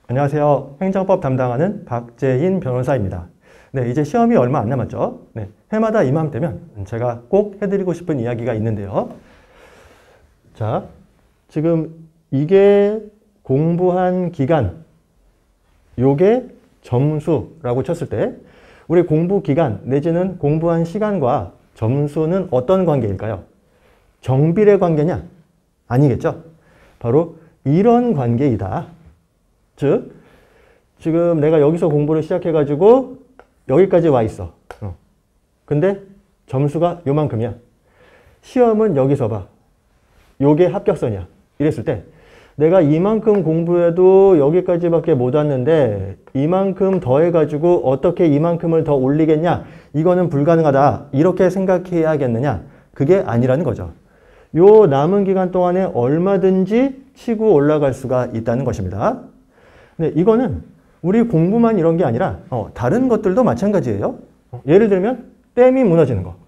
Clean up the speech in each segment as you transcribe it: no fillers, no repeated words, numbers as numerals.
안녕하세요. 행정법 담당하는 박재인 변호사입니다. 네, 이제 시험이 얼마 안 남았죠. 네, 해마다 이맘때면 제가 꼭 해드리고 싶은 이야기가 있는데요. 자, 지금 이게 공부한 기간, 요게 점수라고 쳤을 때 우리 공부 기간 내지는 공부한 시간과 점수는 어떤 관계일까요? 정비례 관계냐? 아니겠죠? 바로 이런 관계이다. 즉, 지금 내가 여기서 공부를 시작해가지고 여기까지 와 있어. 근데 점수가 요만큼이야. 시험은 여기서 봐. 요게 합격선이야. 이랬을 때 내가 이만큼 공부해도 여기까지밖에 못 왔는데 이만큼 더 해가지고 어떻게 이만큼을 더 올리겠냐? 이거는 불가능하다. 이렇게 생각해야겠느냐? 그게 아니라는 거죠. 요 남은 기간 동안에 얼마든지 치고 올라갈 수가 있다는 것입니다. 네, 이거는 우리 공부만 이런 게 아니라 다른 것들도 마찬가지예요. 예를 들면 댐이 무너지는 거.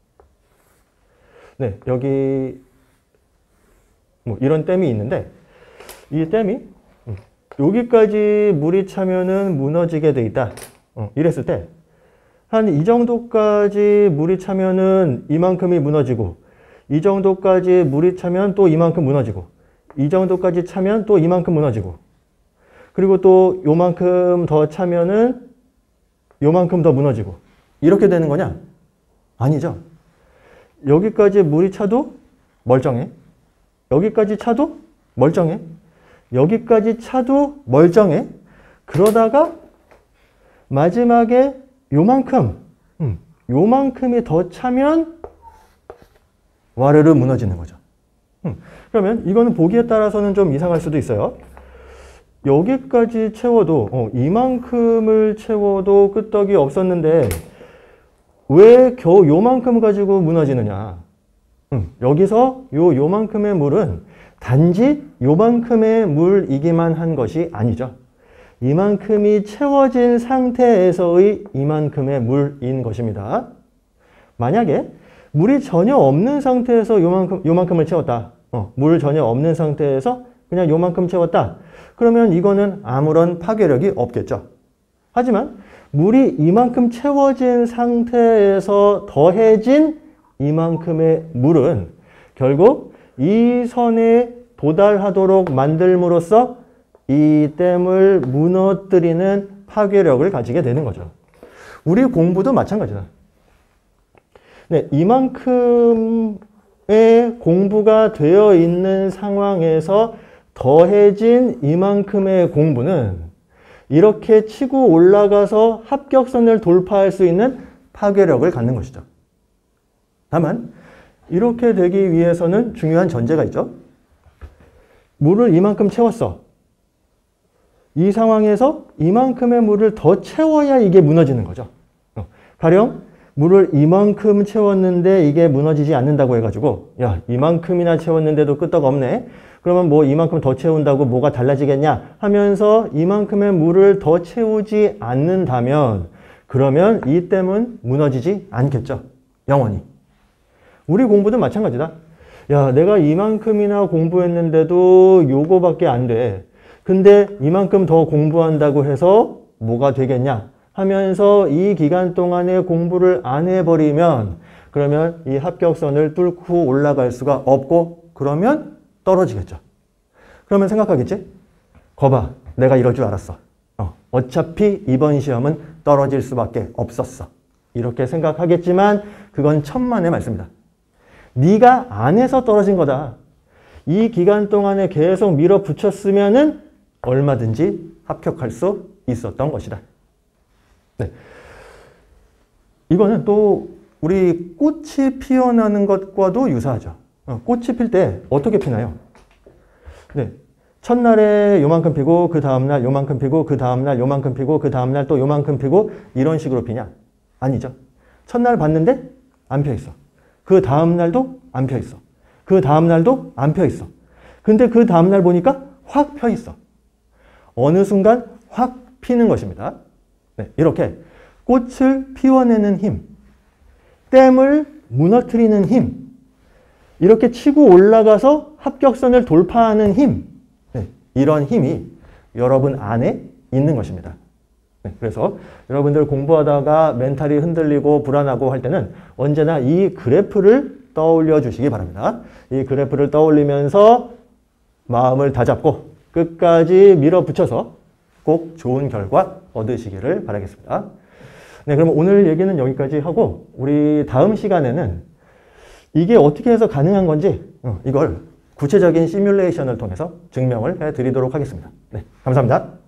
네, 여기 뭐 이런 댐이 있는데 이 댐이 여기까지 물이 차면은 무너지게 돼 있다. 이랬을 때 한 이 정도까지 물이 차면은 이만큼이 무너지고 이 정도까지 물이 차면 또 이만큼 무너지고 이 정도까지 차면 또 이만큼 무너지고 그리고 또 요만큼 더 차면은 요만큼 더 무너지고 이렇게 되는 거냐? 아니죠. 여기까지 물이 차도 멀쩡해. 여기까지 차도 멀쩡해. 여기까지 차도 멀쩡해. 그러다가 마지막에 요만큼이 더 차면 와르르 무너지는 거죠. 그러면 이거는 보기에 따라서는 좀 이상할 수도 있어요. 여기까지 채워도 이만큼을 채워도 끄떡이 없었는데 왜 겨우 요만큼 가지고 무너지느냐. 여기서 요만큼의 물은 단지 요만큼의 물이기만 한 것이 아니죠. 이만큼이 채워진 상태에서의 이만큼의 물인 것입니다. 만약에 물이 전혀 없는 상태에서 요만큼을 채웠다. 물 전혀 없는 상태에서 그냥 요만큼 채웠다. 그러면 이거는 아무런 파괴력이 없겠죠. 하지만 물이 이만큼 채워진 상태에서 더해진 이만큼의 물은 결국 이 선에 도달하도록 만들므로써 이 댐을 무너뜨리는 파괴력을 가지게 되는 거죠. 우리 공부도 마찬가지다. 네, 이만큼의 공부가 되어 있는 상황에서 더해진 이만큼의 공부는 이렇게 치고 올라가서 합격선을 돌파할 수 있는 파괴력을 갖는 것이죠. 다만 이렇게 되기 위해서는 중요한 전제가 있죠. 물을 이만큼 채웠어. 이 상황에서 이만큼의 물을 더 채워야 이게 무너지는 거죠. 가령 물을 이만큼 채웠는데 이게 무너지지 않는다고 해가지고 야, 이만큼이나 채웠는데도 끄떡없네. 그러면 뭐 이만큼 더 채운다고 뭐가 달라지겠냐 하면서 이만큼의 물을 더 채우지 않는다면 그러면 이 댐은 무너지지 않겠죠. 영원히. 우리 공부도 마찬가지다. 야, 내가 이만큼이나 공부했는데도 요거밖에 안 돼. 근데 이만큼 더 공부한다고 해서 뭐가 되겠냐 하면서 이 기간 동안에 공부를 안 해버리면 그러면 이 합격선을 뚫고 올라갈 수가 없고 그러면 떨어지겠죠. 그러면 생각하겠지? 거봐, 내가 이럴 줄 알았어. 어차피 이번 시험은 떨어질 수밖에 없었어. 이렇게 생각하겠지만 그건 천만의 말씀이다. 네가 안 해서 떨어진 거다. 이 기간 동안에 계속 밀어붙였으면은 얼마든지 합격할 수 있었던 것이다. 네. 이거는 또 우리 꽃이 피어나는 것과도 유사하죠. 꽃이 필 때 어떻게 피나요? 네. 첫날에 요만큼 피고 그 다음날 요만큼 피고 그 다음날 요만큼 피고 그 다음날 또 요만큼 피고 이런 식으로 피냐? 아니죠. 첫날 봤는데 안 펴있어. 그 다음날도 안 펴있어. 그 다음날도 안 펴있어. 근데 그 다음날 보니까 확 펴있어. 어느 순간 확 피는 것입니다. 네, 이렇게 꽃을 피워내는 힘, 댐을 무너뜨리는 힘, 이렇게 치고 올라가서 합격선을 돌파하는 힘, 네, 이런 힘이 여러분 안에 있는 것입니다. 네, 그래서 여러분들 공부하다가 멘탈이 흔들리고 불안하고 할 때는 언제나 이 그래프를 떠올려 주시기 바랍니다. 이 그래프를 떠올리면서 마음을 다잡고 끝까지 밀어붙여서 꼭 좋은 결과 얻으시기를 바라겠습니다. 네, 그럼 오늘 얘기는 여기까지 하고 우리 다음 시간에는 이게 어떻게 해서 가능한 건지 이걸 구체적인 시뮬레이션을 통해서 증명을 해드리도록 하겠습니다. 네, 감사합니다.